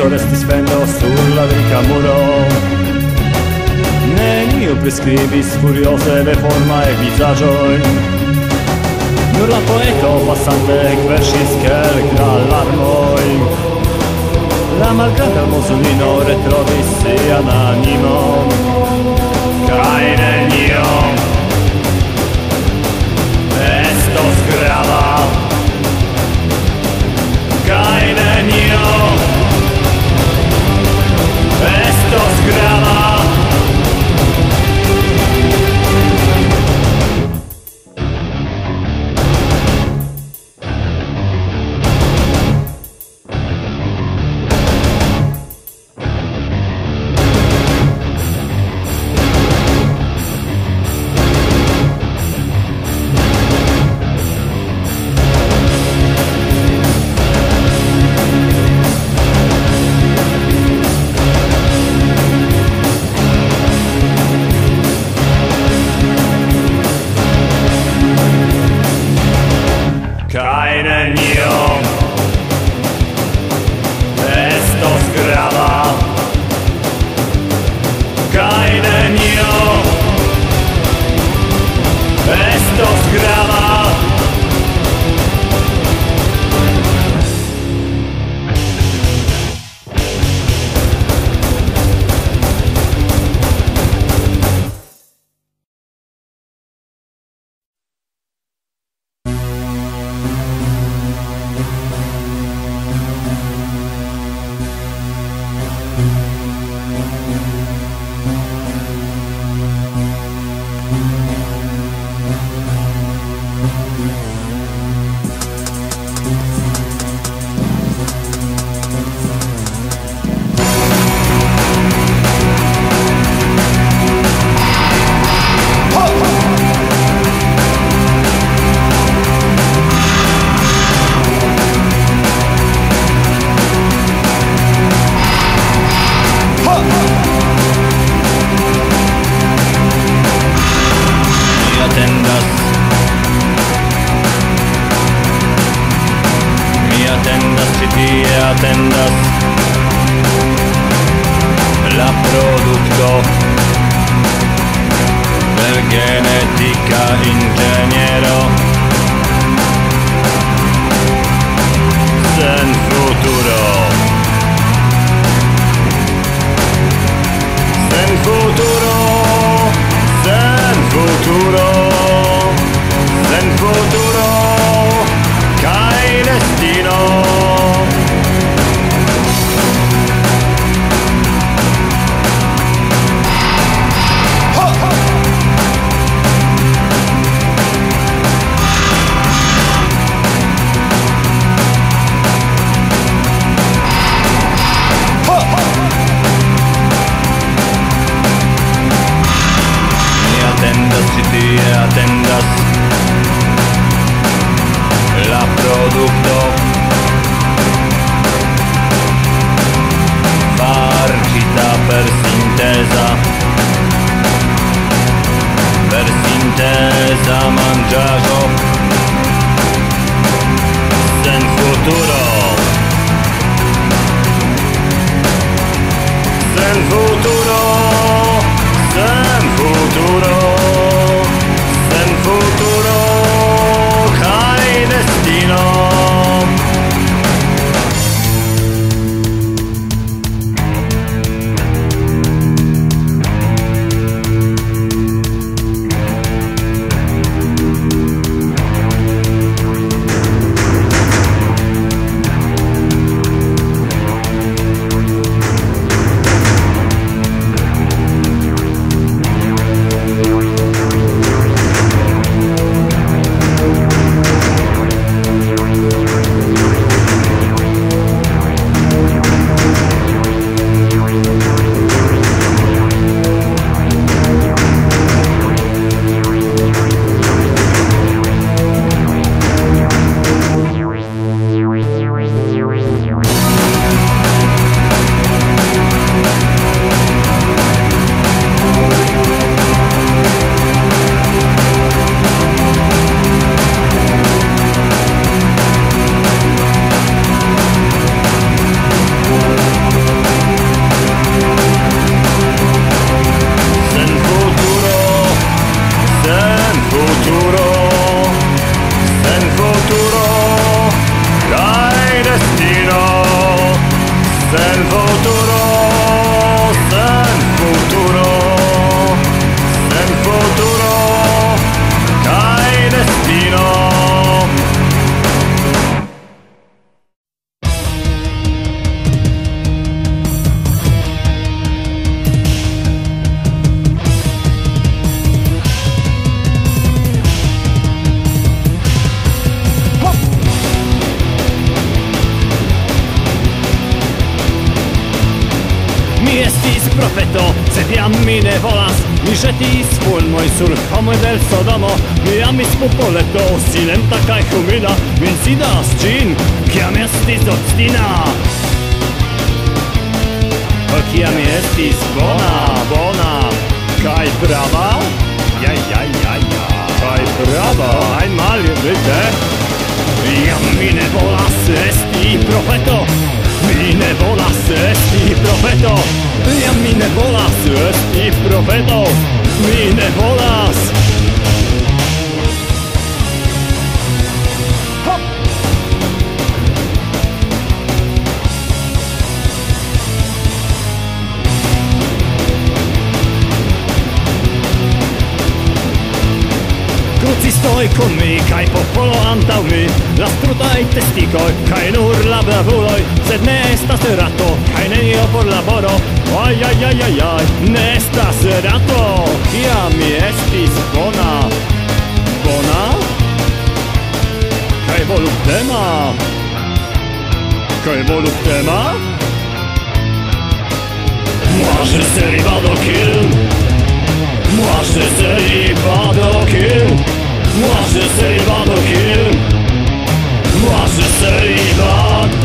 tutto resti sfendo sulla rica muro. Neniu prescribis furiose ve forma e vizaĝoj. Nur la poeto passante ekverŝis kelkda larmoj. La malgranda mozulino retrovis sian animon. Kaj nenio estos grava. Kaj nenio estos grava. Kaj nenio estos grava. Kaj nenio estos grava. Atendas la produkto del genetika inĝeniero sen futuro. Sen futuro, sen futuro, sen futuro kaj destino. Atendas la produkto farcita per sinteza mangiaĵo sen futuro. Sen futuro, sen futuro, sen futuro kaj destino. mi estis profeto, sed jam mi ne volas. Mi ĵetis fulmoj sur homoj del Sodomo. Mi amis popoleto, silenta kaj humila. Mi sidas ĝin, kiam estis obstina. Kiam mi estis bona kaj brava. Kaj brava, einmal bitte. Jam mi ne volas esti profeto. Mi ne volas esti profeto. Jam mi ne volas esti profeto. Mi ne volas. Crucistoi con mi, kai popolo antau mi. La strutai testicoi, kai nur la bravuloi. Sed ne estas rato, kai nenio por laboro. Ai, ne estas rato. Kiam mi estis bona. Bona? Kai voluptema. Kai voluptema? Moi je serai Badokin. Moi je serai Badokin. Moi je serai Badokin. Moi je serai Bad.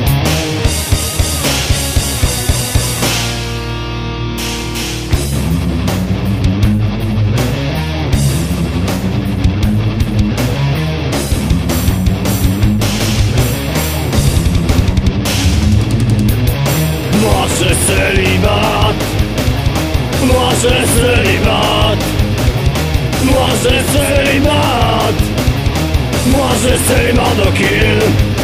Moi je serai Bad. Moi je serai Bad. Moi je serai Bad. Moi je serai Badokin.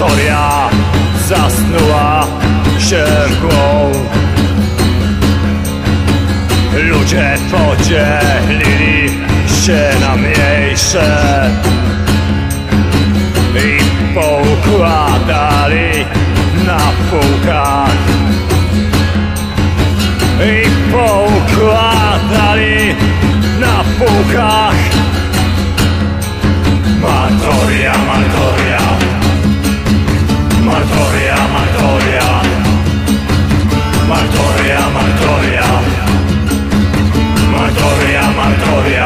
Martoria zasnuła się mgłą. Ludzie podzielili się na mniejsze i poukładali na półkach. I poukładali na półkach. Martoria, Martoria, Martoria, Martoria, Martoria, Martoria, Martoria, Martoria.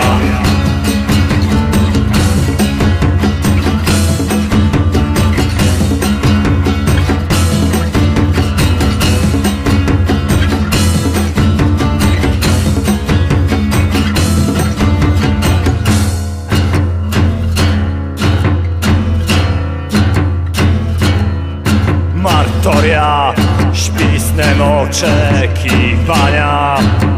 Martoria, śpi snem oczekiwania.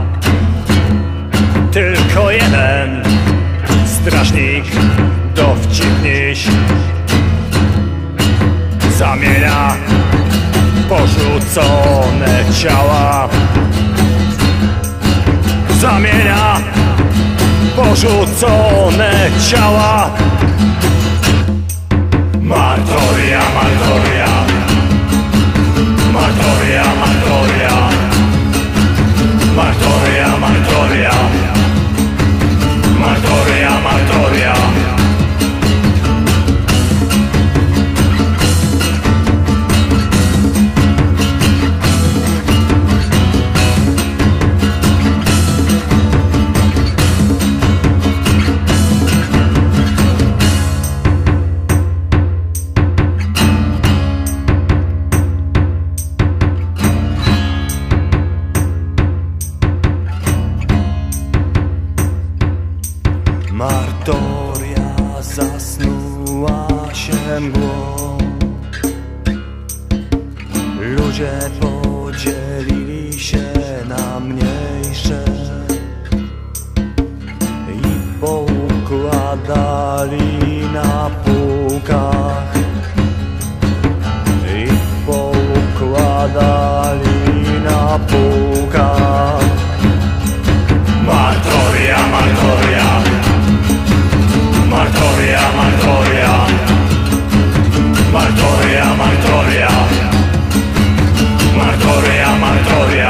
Tylko jeden strażnik dowcipniś zamienia porzucone ciała. Zamienia porzucone ciała. Martoria, Martoria, Martoria, Martoria, Martoria, Martoria, Martoria, Martoria. Martoria zasnuła się mgłą. Ludzie podzielili się na mniejsze i poukładali na półkach. I poukładali na półkach. Martoria, Martoria, Martoria, Martoria, Martoria, Martoria, Martoria, Martoria.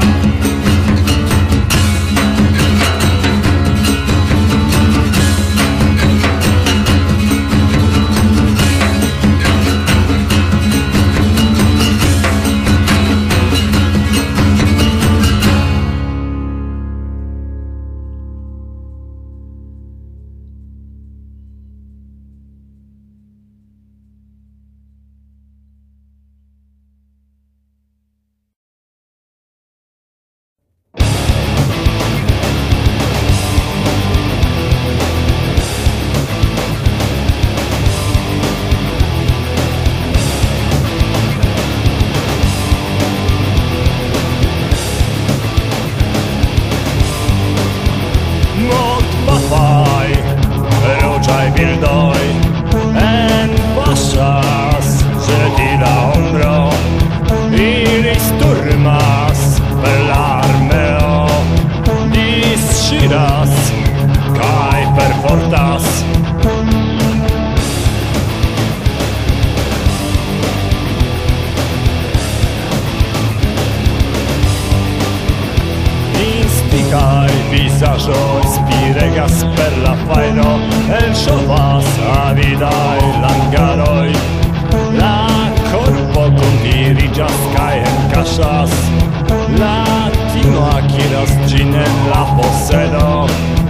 visaggio spiregas per la faino el sovas avidai langaroi la corpo condirigas cae en casas la timo akiras gin en la posedo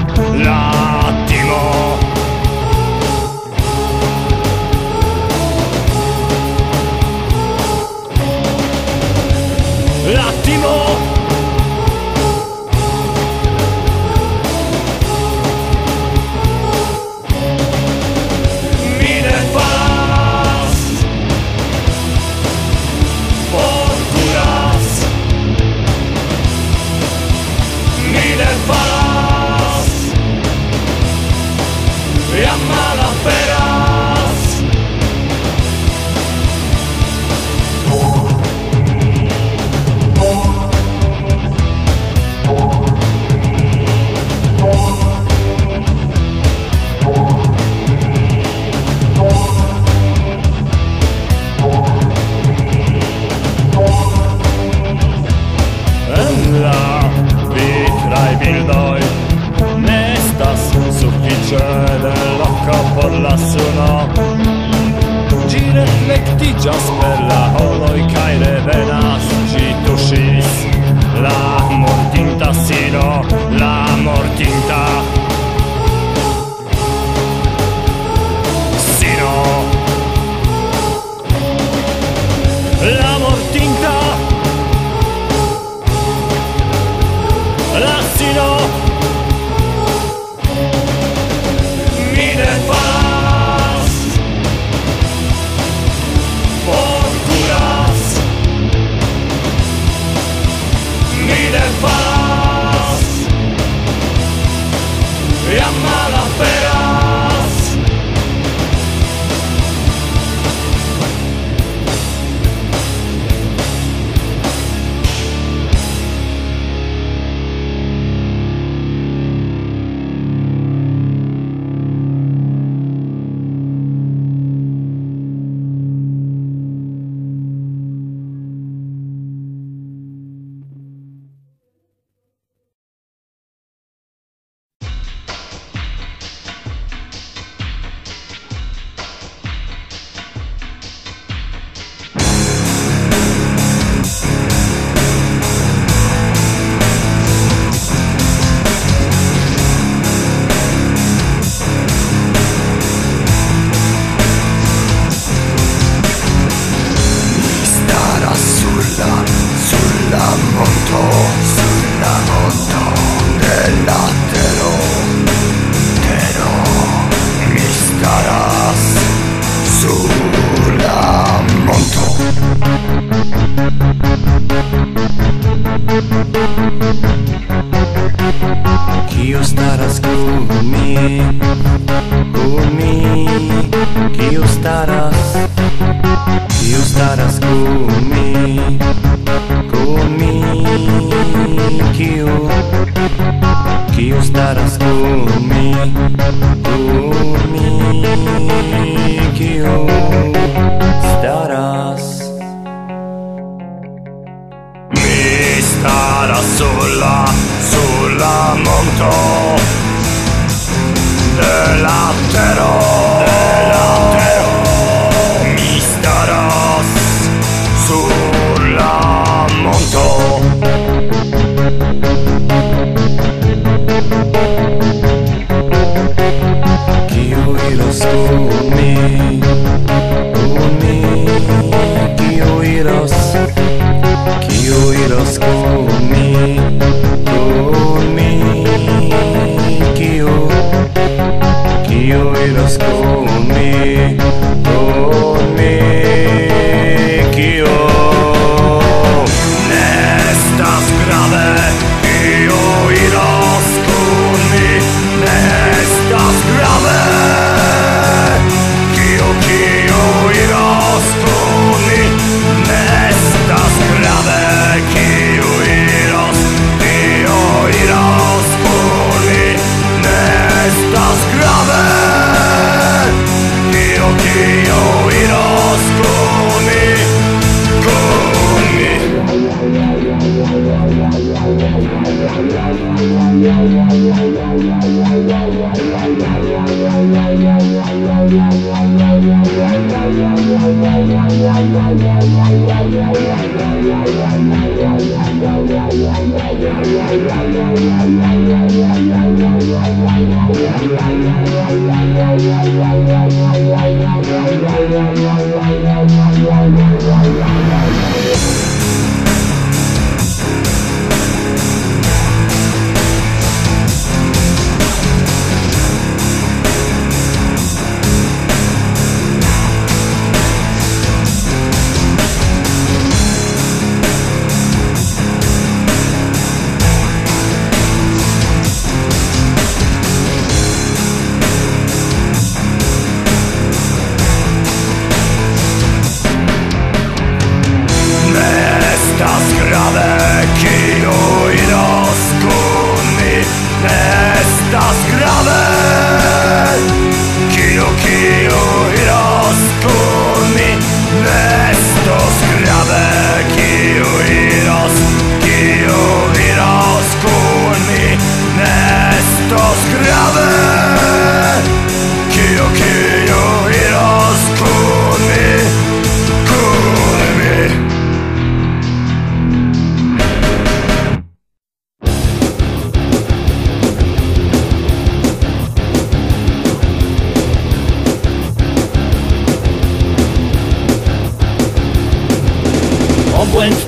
la timo Mi ne faras blocco por la suno. Gi reflectiĝas per la horoj kaj revenas, ĝi tuŝis la mortinta sino, la mortinta sino, la mortinta la sino. Mi defas por curas, mi defas jam malaperas. Kiu staras kun mi, kiu staras kun mi, kiu staras kun mi, kiu staras. Mi staras sulla monto de la tero, mi staras sulla monto. Kiu iros kun mi, kiu iros kun mi, kiu iros kun mi, kiu Ne estas grave, kiu iros kun mi, ne estas grave, kiu iros kun mi, ne estas grave, kiu iros kun mi, ne estas grave, kiu iros kun mi,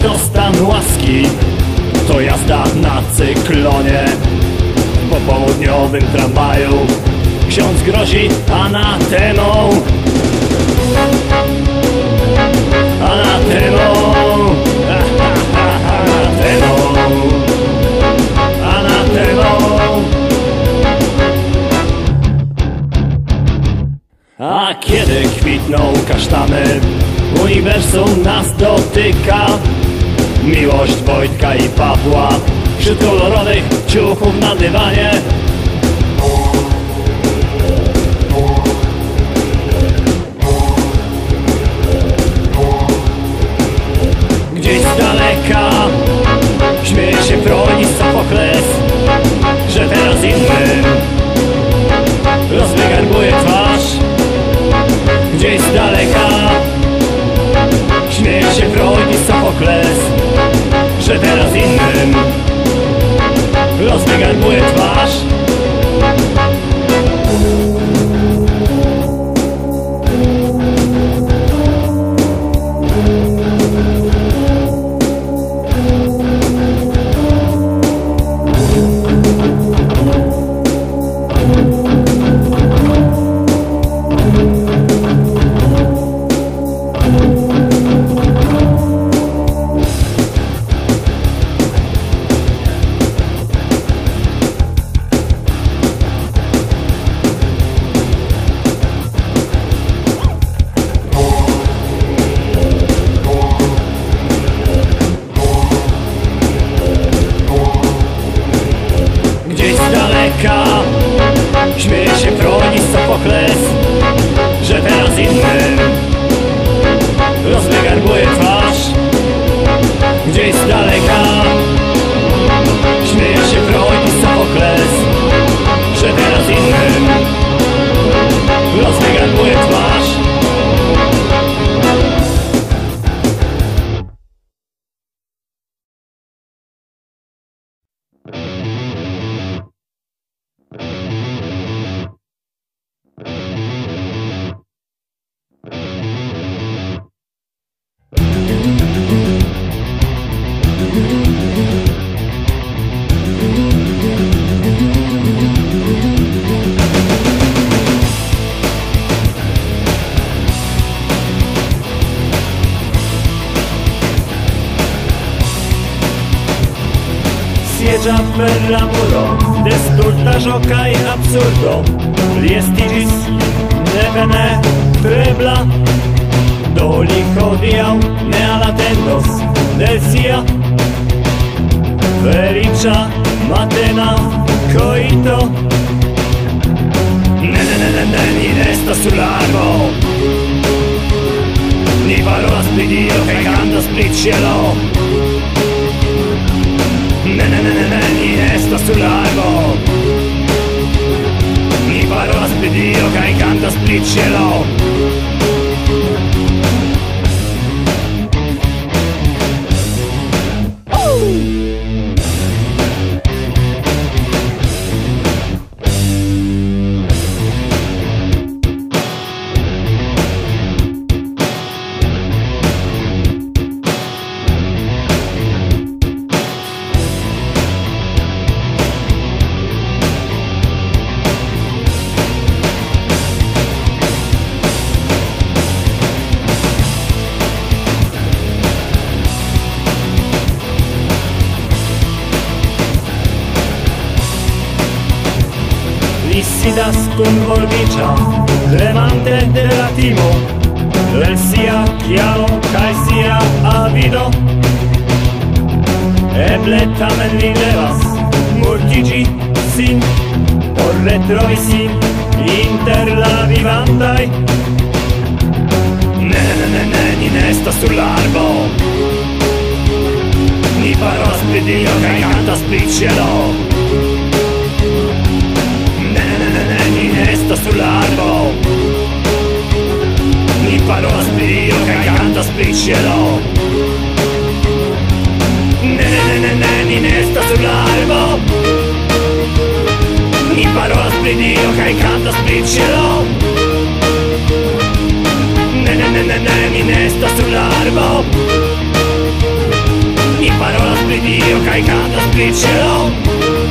to stan łaski, to jazda na cyklonie. Po południowym tramwaju ksiądz grozi anatemą. Anatemą, anatemą, anatemą. A kiedy kwitną kasztany, uniwersum nas dotyka. Miłość Wojtka i Pawła wśród kolorowych ciuchów na dywanie. Gdzieś z daleka śmieje się Pronis Sofokles, że teraz innym rozwygarbuje twarz. Gdzieś z daleka śmieje się Pronis Sofokles, że teraz innym rozwygarbuje twarz. Śmieje się Pronis Sofokles, że teraz innym rozwygarbuje twarz. Gdzieś z daleka śmieje się Pronis Sofokles, że teraz innym rozwygarbuje twarz. Sieggia per lavoro, desturta, gioca e absurdo. Liestigis, ne bene, trebla. Doli hodiau, ne alatendos, del sia. Felicia, matena, coito. Ne, ni resta sull'arbo. Ni parolas pri Dio, che cantas pri cielo. Ne, ni resta sull'albo. Ni parolas pri Dio, kai cantas pri cielo. Sidas cum volvicia, tremante de la timo, el sia chiaro cae sia avido. Eble tamen li devas mortigi sin, por retrovi sin inter la vivantai. Ne, ni nesta sull'arbo. Ni parolas pri Dio, cae cantas pri cielo. Ni resta sull'albo. Ni parolas pri Dio, che cantas pri cielo. Ni resta sull'albo. Ni parolas pri Dio, che cantas pri cielo. Ni resta sull'albo. parola split io, cai canto split ce l'ho.